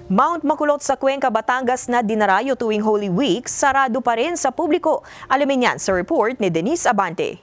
Mount Makulot sa Cuenca, Batangas na dinarayo tuwing Holy Week, sarado pa rin sa publiko. Alamin yan sa report ni Denise Abante.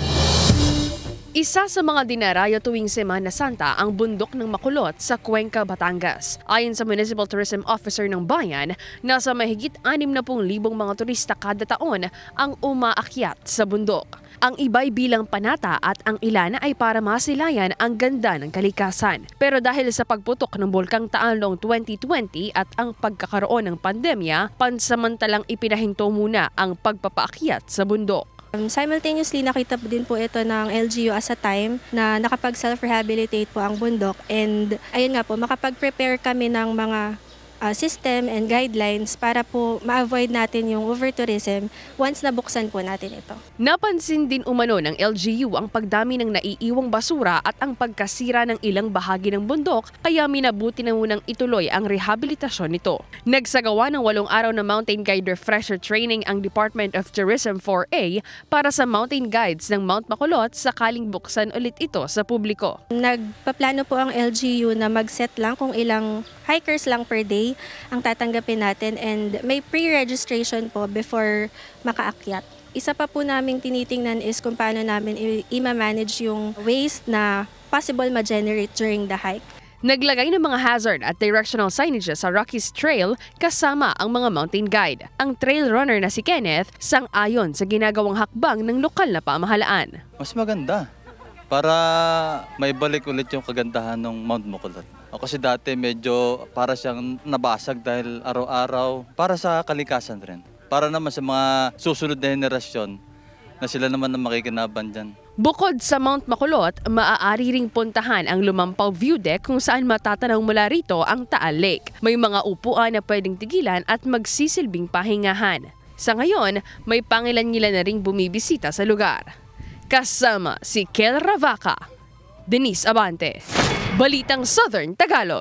Isa sa mga dinarayo tuwing Semana Santa ang bundok ng Makulot sa Cuenca, Batangas. Ayon sa Municipal Tourism Officer ng bayan, nasa mahigit 60,000 mga turista kada taon ang umaakyat sa bundok. Ang iba'y bilang panata at ang ilan ay para masilayan ang ganda ng kalikasan. Pero dahil sa pagputok ng Bulkang Taal noong 2020 at ang pagkakaroon ng pandemya, pansamantalang ipinahinto muna ang pagpapaakyat sa bundok. Simultaneously, nakita din po ito ng LGU as a time na nakapag-self-rehabilitate po ang bundok, and ayun nga po, makapag-prepare kami ng mga system and guidelines para po ma-avoid natin yung over-tourism once nabuksan po natin ito. Napansin din umano ng LGU ang pagdami ng naiiwang basura at ang pagkasira ng ilang bahagi ng bundok, kaya minabuti na munang ituloy ang rehabilitasyon nito. Nagsagawa ng 8 araw na Mountain Guide Refresher Training ang Department of Tourism 4A para sa mountain guides ng Mount Makulot sakaling buksan ulit ito sa publiko. Nagpaplano po ang LGU na mag-set lang kung ilang hikers lang per day ang tatanggapin natin, and may pre-registration po before makaakyat. Isa pa po naming tinitingnan is kung paano namin i-manage yung waste na possible ma-generate during the hike. Naglagay ng mga hazard at directional signages sa Rockies Trail kasama ang mga mountain guide. Ang trail runner na si Kenneth sang-ayon sa ginagawang hakbang ng lokal na pamahalaan. Mas maganda para maibalik ulit yung kagandahan ng Mount Makulot. Kasi dati medyo para siyang nabasag dahil araw-araw para sa kalikasan rin. Para naman sa mga susunod na henerasyon na sila naman na makikinaban dyan. Bukod sa Mount Makulot, maaari ring puntahan ang Lumampaw View Deck kung saan matatanaw mula rito ang Taal Lake. May mga upuan na pwedeng tigilan at magsisilbing pahingahan. Sa ngayon, may pangilan-ngilan na ring bumibisita sa lugar. Kasama si Kel Ravaca, Denise Abante, Balitang Southern Tagalog.